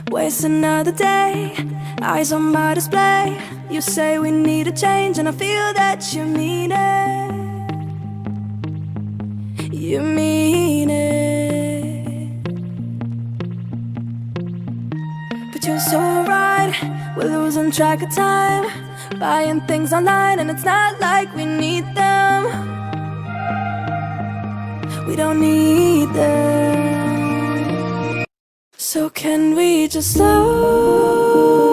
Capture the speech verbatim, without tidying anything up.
Waste another day, eyes on my display. You say we need a change, and I feel that you mean it. You mean it. But you're so right, we're losing track of time, buying things online, and it's not like we need them. We don't need them. So can we just slow